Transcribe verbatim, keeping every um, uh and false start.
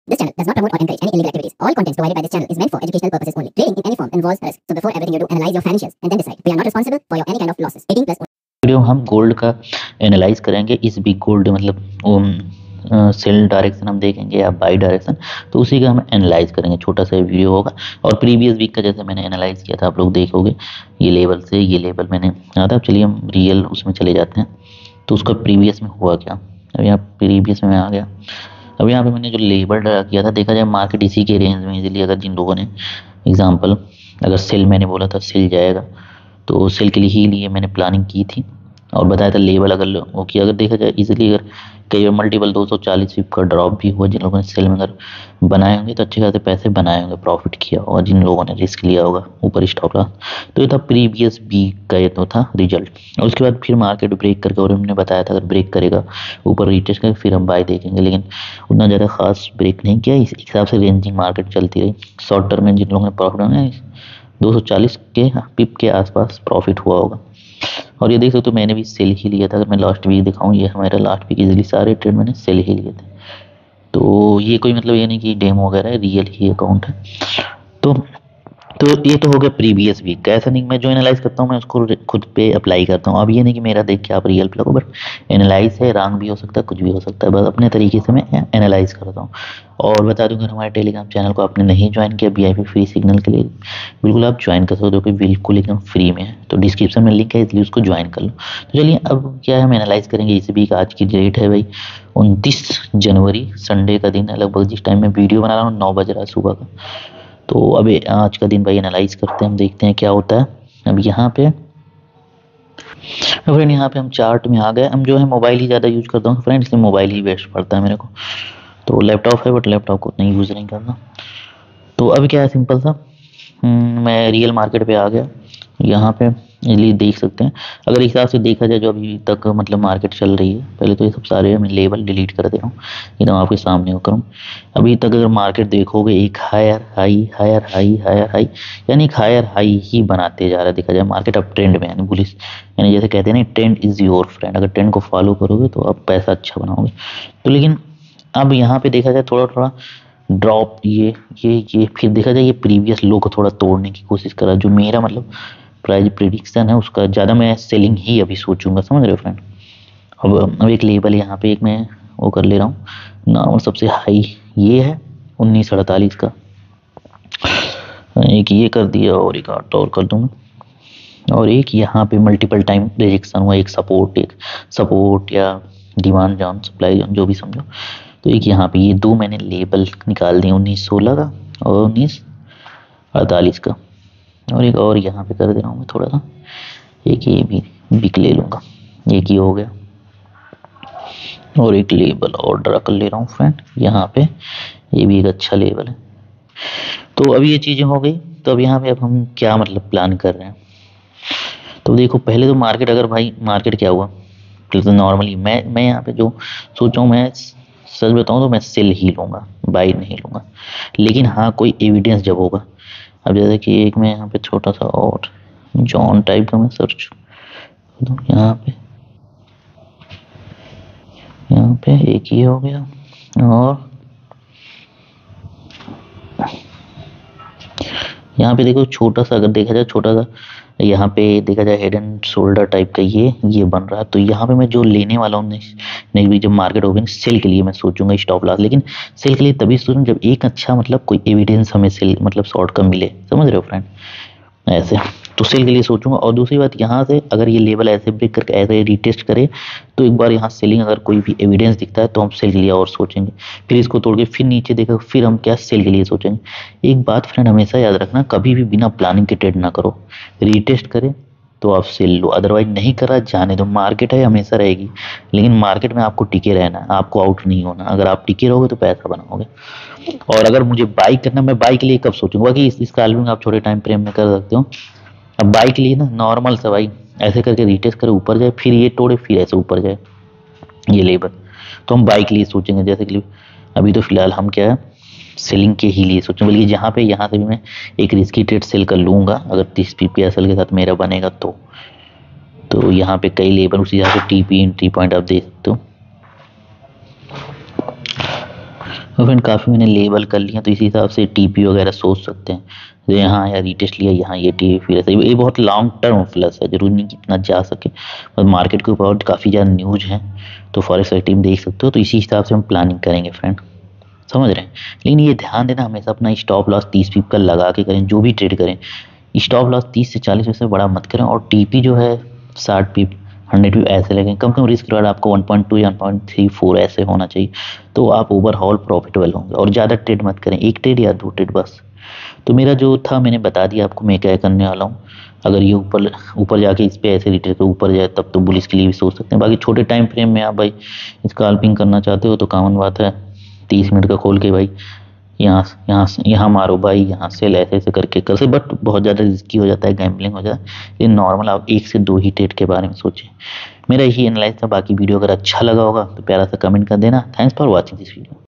This channel does not promote or encourage any illegal activities. All content provided by this channel is meant for educational purposes only. Trading in any form involves risk. So before everything you do, analyze your financials and then decide. We are not responsible for your any kind of losses. eighteen plus. Video हम gold का analyse करेंगे। इस भी gold मतलब cell direction हम देखेंगे या by direction, तो उसी का हम एनालाइज करेंगे। छोटा सा वीडियो होगा और प्रीवियस वीक का जैसे मैंने एनालाइज किया था आप लोग देखोगे, ये लेवल से ये लेवल मैंने कहा था। चलिए हम रियल उसमें चले जाते हैं, तो उसका प्रीवियस में हुआ क्या। अब यहाँ प्रीवियस में आ गया। अब यहाँ पे मैंने जो लेवल ड्रा किया था, देखा जाए मार्केट इसी के रेंज में इजीली, अगर जिन लोगों ने एग्जांपल अगर सेल मैंने बोला था सेल जाएगा, तो सेल के लिए ही लिए मैंने प्लानिंग की थी और बताया था लेवल अगर वो किया, अगर देखा जाए इजीली, अगर कई बार मल्टीपल दो सौ चालीस फिप का ड्रॉप भी हुआ, जिन लोगों ने सेल में अगर बनाए होंगे तो अच्छे खासे पैसे बनाए होंगे, प्रॉफिट किया होगा, जिन लोगों ने रिस्क लिया होगा ऊपर स्टॉप लॉस। तो ये था प्रीवियस वीक का, ये तो था रिजल्ट। और उसके बाद फिर मार्केट ब्रेक करके, और हमने बताया था अगर ब्रेक करेगा ऊपर रिटेस्ट करके फिर हम बाय देखेंगे, लेकिन उतना ज़्यादा खास ब्रेक नहीं किया। इस हिसाब से रेंजिंग मार्केट चलती रही। शॉर्ट टर्म में जिन लोगों ने प्रॉफिट होना दो सौ चालीस के पिप के आसपास प्रॉफिट हुआ होगा। और ये देख सकते हो मैंने भी सेल ही लिया था। अगर मैं लास्ट वीक दिखाऊं, ये हमारा लास्ट वीक इजीली सारे ट्रेड मैंने सेल ही लिए थे। तो ये कोई मतलब ये नहीं कि डेमो वगैरह है, रियल ही अकाउंट है। तो तो ये तो हो गया प्रीवियस वीक का। ऐसा नहीं मैं जो एनालाइज करता हूँ मैं उसको खुद पे अप्लाई करता हूँ। अब ये नहीं कि मेरा देख के आप रियल पे लगो, बट एनालाइज है, रॉन्ग भी हो सकता है, कुछ भी हो सकता है, बस अपने तरीके से मैं एनालाइज करता हूँ। और बता दूँ, अगर हमारे टेलीग्राम चैनल को आपने नहीं ज्वाइन किया V I P free signal के लिए, बिल्कुल आप ज्वाइन कर सकते हो, कि बिल्कुल एकदम फ्री में है। तो डिस्क्रिप्शन में लिंक है, इसलिए उसको ज्वाइन कर लो। तो चलिए अब क्या है, हम एनालाइज करेंगे इस वीक। आज की डेट है भाई उनतीस जनवरी, संडे का दिन है। लगभग जिस टाइम में वीडियो बना रहा हूँ नौ बज रहा है सुबह का। तो अभी आज का दिन भाई एनालाइज करते हैं, हम देखते हैं क्या होता है। अब यहाँ पे फ्रेंड यहाँ पे हम चार्ट में आ गए। हम जो है मोबाइल ही ज़्यादा यूज करता हूँ फ्रेंड, इसलिए मोबाइल ही बेस्ट पड़ता है मेरे को। तो लैपटॉप है बट लैपटॉप को नहीं यूज़ नहीं करना। तो अभी क्या है, सिंपल सा मैं रियल मार्केट पे आ गया। यहाँ पे इजीली देख सकते हैं, अगर हिसाब से देखा जाए जो अभी तक मतलब मार्केट चल रही है। पहले तो ये सब सारे मैं लेवल डिलीट कर दे रहा हूँ, एकदम आपके सामने करूँ। अभी तक अगर मार्केट देखोगे एक higher high higher high higher high, यानी एक हायर हाई ही बनाते जा रहा है। देखा जाए मार्केट अब ट्रेंड में, यानी बुलिश, यानी जैसे कहते हैं ना ट्रेंड इज योर फ्रेंड। अगर ट्रेंड को फॉलो करोगे तो आप पैसा अच्छा बनाओगे। तो लेकिन अब यहाँ पे देखा जाए थोड़ा थोड़ा ड्रॉप, ये ये ये फिर देखा जाए ये प्रीवियस लो को थोड़ा तोड़ने की कोशिश कर रहा है। जो मेरा मतलब प्राइस प्रिडिक्शन है उसका ज़्यादा मैं सेलिंग ही अभी सोचूंगा, समझ रहे हो फ्रेंड। अब अब एक लेवल यहाँ पे एक मैं वो कर ले रहा हूँ नॉर्मल, सबसे हाई ये है उन्नीस अड़तालीस का, एक ये कर दिया और एक आठ और कर दूंगा। और एक यहाँ पे मल्टीपल टाइम रिजेक्शन हुआ, एक सपोर्ट, एक सपोर्ट या डिमांड जोन, सप्लाई जोन, जो भी समझो। तो एक यहाँ पे ये दो मैंने लेबल निकाल दिए, उन्नीस सोलह का और उन्नीस अड़तालीस का। और एक और यहाँ पे कर दे रहा हूँ मैं थोड़ा सा, एक ये भी बिक ले लूँगा, एक ही हो गया। और एक लेबल और ड्रा कर ले रहा हूँ फ्रेंड यहाँ पे, ये भी एक अच्छा लेबल है। तो अभी ये चीज़ें हो गई। तो अब यहाँ पे अब हम क्या मतलब प्लान कर रहे हैं। तो देखो पहले तो मार्केट, अगर भाई मार्केट क्या हुआ, तो नॉर्मली मैं मैं यहाँ पे जो सोचा हूँ, मैं सच बताऊँ तो मैं सेल ही लूँगा, बाई नहीं लूँगा। लेकिन हाँ कोई एविडेंस जब होगा। अब जैसे कि एक मैं यहाँ पे छोटा सा और जॉन टाइप का मैं सर्च दूँ, यहाँ पे यहाँ पे एक ही हो गया। और यहाँ पे देखो छोटा सा, अगर देखा जाए छोटा सा, यहाँ पे देखा जाए हेड एंड शोल्डर टाइप का ये ये बन रहा है। तो यहाँ पे मैं जो लेने वाला हूँ नेक्स्ट वीक जब मार्केट होगी, सेल के लिए मैं सोचूंगा स्टॉप लॉस। लेकिन सेल के लिए तभी सोचूंगा जब एक अच्छा मतलब कोई एविडेंस हमें सेल मतलब शॉर्ट का मिले, समझ रहे हो फ्रेंड, ऐसे। तो सेल के लिए सोचूंगा। और दूसरी बात, यहाँ से अगर ये लेवल ऐसे ब्रेक करके ऐसे रिटेस्ट करे, तो एक बार यहाँ सेलिंग अगर कोई भी एविडेंस दिखता है तो हम सेल के लिए और सोचेंगे। फिर इसको तोड़ के फिर नीचे देखा, फिर हम क्या सेल के लिए सोचेंगे। एक बात फ्रेंड हमेशा याद रखना, कभी भी बिना प्लानिंग के ट्रेड ना करो। रिटेस्ट करे तो आप सेल लो, अदरवाइज नहीं करा जाने दो। मार्केट है हमेशा रहेगी, लेकिन मार्केट में आपको टिके रहना है, आपको आउट नहीं होना। अगर आप टिके रहोगे तो पैसा बनाओगे। और अगर मुझे बाई करना, मैं बाई के लिए कब सोचूंगा कि इस, इस काल आप छोटे टाइम फ्रेम में कर सकते हो। अब बाइक लिए ना नॉर्मल सा भाई ऐसे करके रिटेस्ट करे ऊपर जाए, फिर ये तोड़े, फिर ऐसे ऊपर जाए ये लेवल, तो हम बाइक लिए सोचेंगे। जैसे कि अभी तो फिलहाल हम क्या है सेलिंग के ही लिए सोचेंगे। बल्कि जहाँ पे यहाँ से भी मैं एक रिस्की ट्रेड सेल कर लूँगा, अगर तीस पी पी एस एल के साथ मेरा बनेगा तो तो यहाँ पे कई लेवल उसी जहाँ पे टी पी एंट्री पॉइंट आप देख सकते हो। तो फ्रेंड काफ़ी मैंने लेबल कर लिया, तो इसी हिसाब से टीपी वगैरह सोच सकते हैं। तो यहाँ यार रीटेस्ट लिया, यहाँ ये टी फिर ऐसे ये बहुत लॉन्ग टर्म प्लस है, जरूरी नहीं कि इतना जा सके, पर मार्केट के ऊपर काफ़ी ज़्यादा न्यूज है, तो फॉरेक्स टीम देख सकते हो। तो इसी हिसाब से हम प्लानिंग करेंगे फ्रेंड, समझ रहे हैं। लेकिन ये ध्यान देना हमेशा अपना स्टॉप लॉस तीस पिप का लगा के करें, जो भी ट्रेड करें स्टॉप लॉस तीस से चालीस में से बड़ा मत करें, और टीपी जो है साठ पिप हंड्रेड पिप ऐसे लगें, कम कम रिस्क रिवार्ड आपको वन पॉइंट टू या वन पॉइंट थ्री फोर ऐसे होना चाहिए, तो आप ओवरऑल प्रॉफिटेबल होंगे। और ज़्यादा ट्रेड मत करें, एक ट्रेड या दो ट्रेड बस। तो मेरा जो था मैंने बता दिया आपको मैं क्या करने वाला हूँ। अगर ये ऊपर ऊपर जाके इस पे ऐसे रिटेल के ऊपर जाए तब तो बुलिश के लिए भी सोच सकते हैं। बाकी छोटे टाइम फ्रेम में आप भाई स्कैल्पिंग करना चाहते हो तो कॉमन बात है, तीस मिनट का खोल के भाई यहाँ यहाँ यहाँ मारो भाई, यहाँ सेल ऐसे ऐसे करके कर से, बट बहुत ज़्यादा रिस्की हो जाता है, गैम्बलिंग हो जाता है। लेकिन नॉर्मल आप एक से दो ही ट्रेड के बारे में सोचें। मेरा यही एनालाइज था। बाकी वीडियो अगर अच्छा लगा होगा तो प्यारा सा कमेंट कर देना। Thanks for watching this video.